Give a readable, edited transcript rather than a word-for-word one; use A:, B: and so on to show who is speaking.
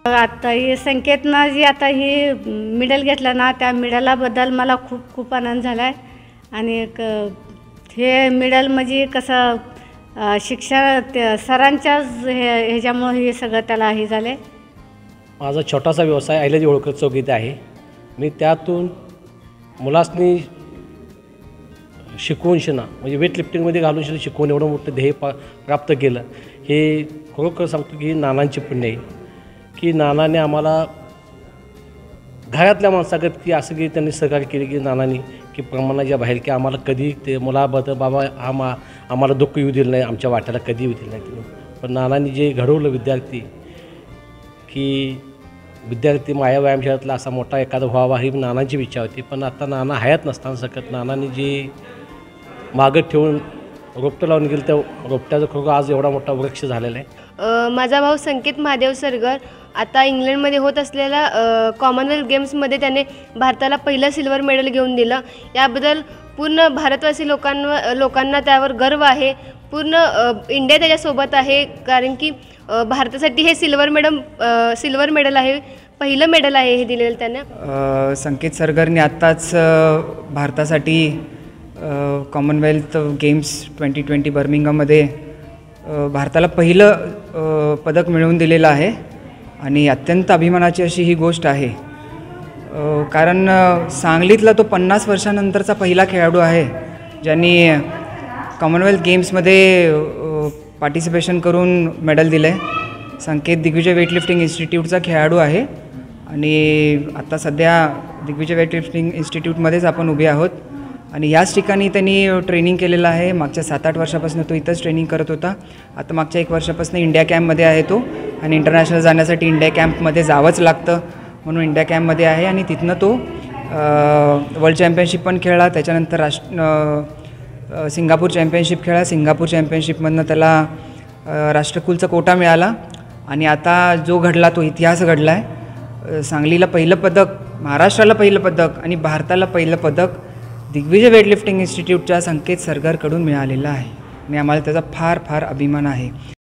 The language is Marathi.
A: आता ही संकेतनं जी आता ही मेडल घेतलं ना, त्या मेडलाबद्दल मला खूप खूप आनंद झाला आहे. आणि हे मेडल म्हणजे कसं शिक्षा सरांच्याच ह्याच्यामुळे हे सगळं त्याला हे झालं आहे.
B: माझा छोटासा व्यवसाय अहिल्यादेवी होळकर चौक इथे आहे. मी त्यातून मुलासनी शिकवून म्हणजे वेटलिफ्टिंगमध्ये घालून शिकवून एवढं मोठं ध्येय प्राप्त केलं. हे खरोखर सांगतो की नानांचे पुण्य आहे, की नानाने आम्हाला घरातल्या माणसागत की असं की त्यांनी सहकार्य केले की नानांनी की प्रमाणाच्या बाहेर की आम्हाला कधी ते मुलाबद्दल बाबा आम्हाला दुःख येऊ दिलं नाही, आमच्या वाट्याला कधी येऊ दिलं नाही. पण नानांनी जे घडवलं विद्यार्थी की विद्यार्थी माया व्यायामशाळेतला असा मोठा एखादा व्हावा ही नानांची इच्छा होती. पण आता नाना हयात नसताना सकत नानांनी जे मागं ठेवून रोपटं लावून गेलं त्या रोपट्याचं खरोखर आज एवढा मोठा वृक्ष झालेला आहे.
C: माझा भाऊ संकेत महादेव सरगर आता इंग्लंडमध्ये होत असलेल्या कॉमनवेल्थ गेम्समध्ये त्याने भारताला पहिलं सिल्वर मेडल घेऊन दिलं. याबद्दल पूर्ण भारतवासी लोकांना त्यावर गर्व आहे. पूर्ण इंडिया त्याच्यासोबत आहे, कारण की भारतासाठी हे सिल्वर मेडल आहे, पहिलं मेडल आहे हे दिलेलं त्यानं.
D: संकेत सरगरने आत्ताच भारतासाठी कॉमनवेल्थ गेम्स 2020 बर्मिंगहममध्ये भारताला पहिलं पदक मिळवून दिलेलं आहे. आणि अत्यंत अभिमानाची अशी ही गोष्ट आहे, कारण सांगलीतला तो 50 वर्षानंतरचा पहिला खेळाडू आहे ज्यांनी कॉमनवेल्थ गेम्समध्ये पार्टिसिपेशन करून मेडल दिलं आहे. संकेत दिग्विजय वेटलिफ्टिंग इन्स्टिट्यूटचा खेळाडू आहे आणि आता सध्या दिग्विजय वेटलिफ्टिंग इन्स्टिट्यूटमध्येच आपण उभे आहोत. आणि याच ठिकाणी त्यांनी ट्रेनिंग केलेलं आहे. मागच्या 7-8 वर्षापासून तो इथंच ट्रेनिंग करत होता. आता मागच्या 1 वर्षापासून इंडिया कॅम्पमध्ये आहे तो. आणि इंटरनॅशनल जाण्यासाठी इंडिया कॅम्पमध्ये जावंच लागतं, म्हणून इंडिया कॅम्पमध्ये आहे. आणि तिथनं तो वर्ल्ड चॅम्पियनशिप पण खेळला. त्याच्यानंतर सिंगापूर चॅम्पियनशिप खेळला. सिंगापूर चॅम्पियनशिपमधनं त्याला राष्ट्रकुलचा कोटा मिळाला. आणि आता जो घडला तो इतिहास घडला आहे. सांगलीला पहिलं पदक, महाराष्ट्राला पहिलं पदक आणि भारताला पहिलं पदक दिग्विजय वेटलिफ्टिंग इन्स्टिट्यूटच्या संकेत सरगरकडून मिळालेला आहे. आणि आम्हाला त्याचा फार फार अभिमान आहे.